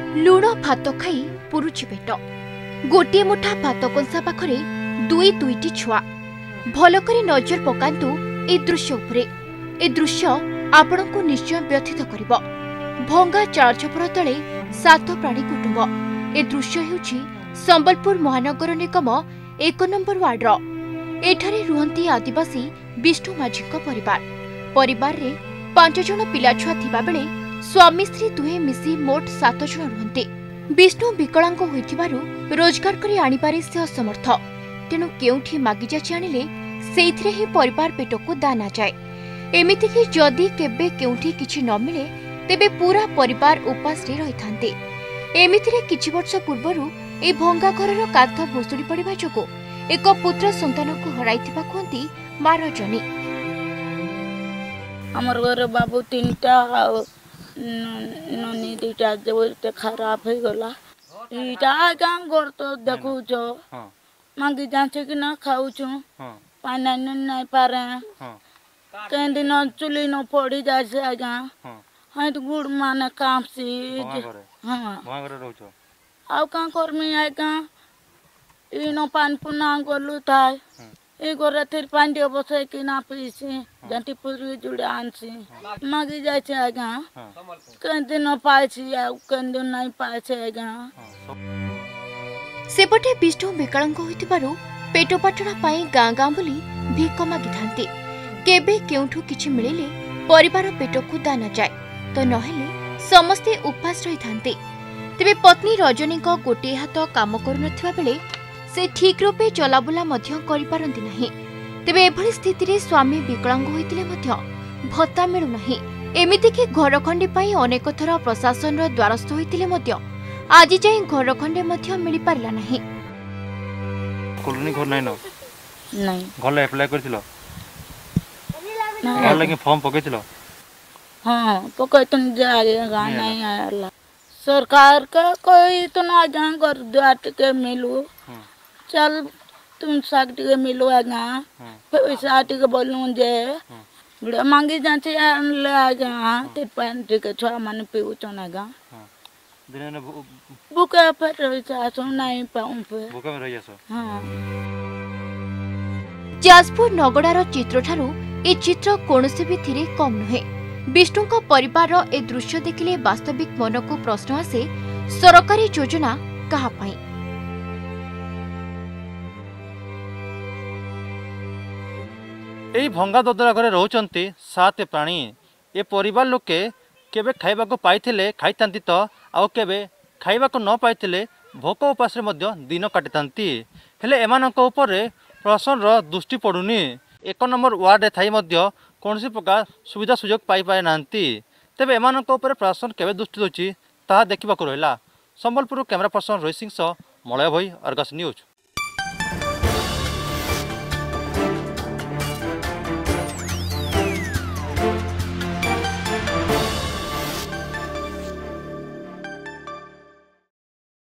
लुण भात खाई पुरुछि पेट गोटे मुठा भात कंसा पाखरे दुई दुईटी छुआ भलकरी नजर पकांतु ए दृश्य उपरे। ए दृश्य आपणको निश्चय व्यथित करिब। भंगा चाल छपर तले 7 प्राणी कुटुंब। ए दृश्य हेउछि संबलपुर महानगर निगम 1 नंबर वार्डर। एठारे रुहंती आदिवासी विष्णु माझीक परिवार रे 5 जण पिलाछुआ थिबा बेले स्वामी स्त्री दुहे मिसी मोट 7 जण रुहंती। विष्णु विकलांग होइथिबारु रोजगार करी आनिपारे से असमर्थ। तेणु केउठी मागी जाची आनिले सेइथिरे ही परिवार पेटको दाना जाए। एमिति कि जदि केबे केउठी किछि न मिले तेबे पूरा परिवार उपास रे रहिथांते। एमितिरे किछि वर्ष पूर्वरु ए भंगा घरर कांथ भोसुडी पड़िबा जोगु एक पुत्र संतानको हराइथिबा कहंती मारजनी। हमर घर बाबू 3टा ननी 2टा जो खराब हो गला। इटा गां घर तो देखु जो मांगी जांचे कि ना खाऊ छु पानी नहीं पारे कहीं दिन चुली न पड़ी जाए से आगा हाँ तो गुड़ माने काम सी हाँ आउ का करमी आगा इन पानी पुना गलु थाय ए गोरे थिर पानी दियो बसे कि ना पीसी जंटी पुरी जुड़े आनसी मागी जाए से आगा कहीं दिन पाए छी आ कहीं दिन नहीं पाए से आगा। सेपटे विष्णु विकलांग होइतिबारु पेट पाटणा पाई गाँ गाँ बुली भिक मागिथांती। केबे केउठु किछि मिलिले परिवार पेटकु दाना जाए तो नहेले समस्ते उपास रहिथांती। तेबे पत्नी रजनी को गोटे हाथ काम करुनथिबा बेले से ठीक रूपे चलाबुला मध्य करि पारंती नाही। तेबे एभली स्थिति रे स्वामी विकलांग होइतिले मध्य भत्ता मिलु नाही। एमिति कि घर खंडे पाई अनेक थर प्रशासन रो द्वारस्थ होइतिले मध्य आज जाए घर खंडे मध्य मिली पारला नाही। कॉलोनी घर नाही न नहीं घर ले अप्लाई करथिलो घर लगे फॉर्म पकेथिलो हाँ पकड़तन जाएगा नहीं आला सरकार का कोई तो ना जहाँ कर द्वार के मिलू चल तुम साग टिके मिलो आगा पैसा टिके बोलूं जे बड़ा मांगी जांचे ले आगा ते पान टिके छुआ मन पीऊ चनागा दिन ने बुका पर चासो नहीं पाऊं पे बुका में रह जासो। हाँ जाजपुर नगड़ार चित्र ठारू ए चित्र कोनोसी भी थिरे कम नुहे। विष्णु को परिवार ए दृश्य देखिले वास्तविक मन को प्रश्न आसे सरकारी योजना कहा पाई। एई भंगा ददरा घरे रहउचंती 7 प्राणी। ए परिवार लोके केबे खाइबा को पाइथिले खाइतांती तो आउ केबे खाइबा को न पाइथिले भोक उपास रे मध्य दिन काटितांती। हेले एमानक ऊपर प्रशासन रो दृष्टि पड़ुनी। 1 नंबर वार्ड रे थाई मध्य कोनसी प्रकार सुविधा सुयोग पाई पाए नांती। तेबे एमानक ऊपर प्रशासन केबे दृष्टि दोची ताहा देखिबा को रहला। संबलपुर कैमरा पर्सन रोहित सिंह सह मलय भई अर्गस न्यूज।